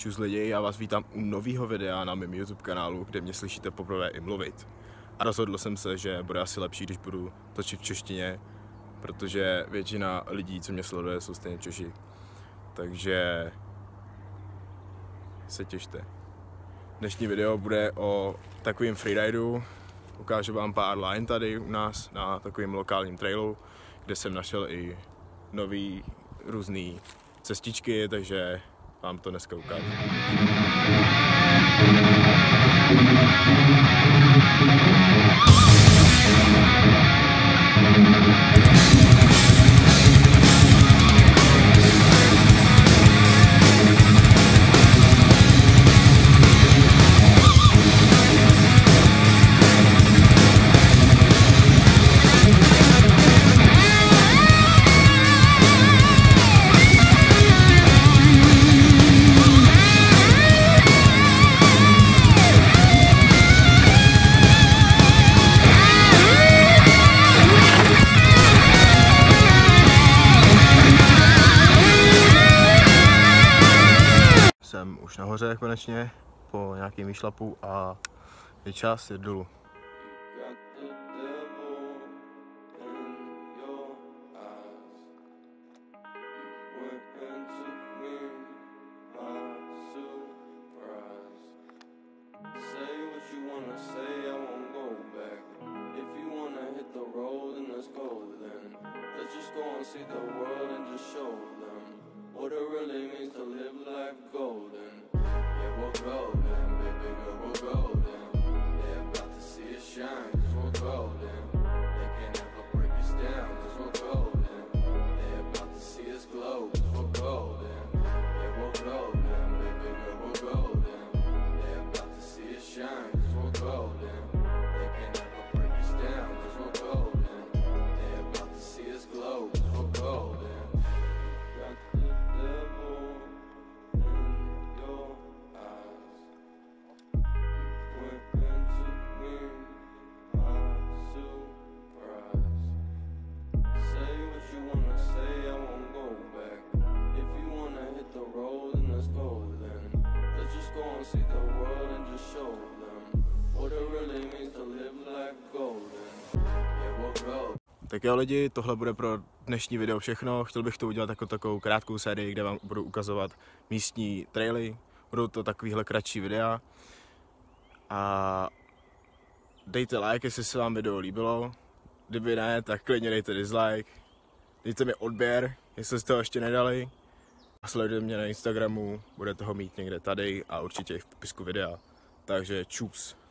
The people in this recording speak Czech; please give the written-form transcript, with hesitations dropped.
Čus lidi, já vás vítám u nového videa na mém YouTube kanálu, kde mě slyšíte poprvé i mluvit. A rozhodl jsem se, že bude asi lepší, když budu točit v češtině, protože většina lidí, co mě sleduje, jsou stejně Češi. Takže se těšte. Dnešní video bude o takovém freeridu. Ukážu vám pár line tady u nás na takovém lokálním trailu, kde jsem našel i nový různý cestičky, takže vám to dneska ukážu. Jsem už nahoře konečně po nějakém výšlapu a je čas jít dolů. What it really means to live life golden. Yeah, we're golden, baby girl, we're golden. They're about to see us shine, cause we're golden. They can't ever break us down, cause we're golden. They're about to see us glow, cause we're golden. Yeah, we're golden, baby girl, we're golden. They're about to see us shine, cause we're golden. They can't ever break us down, cause we're golden. They're about to see us glow, cause we're golden. Tak jo lidi, tohle bude pro dnešní video všechno. Chtěl bych to udělat jako takovou krátkou sérii, kde vám budu ukazovat místní traily. Budou to takovýhle kratší videa. A dejte like, jestli se vám video líbilo. Kdyby ne, tak klidně dejte dislike. Dejte mi odběr, jestli jste ho ještě nedali. A sledujte mě na Instagramu, budete ho mít někde tady a určitě i v popisku videa. Takže čus.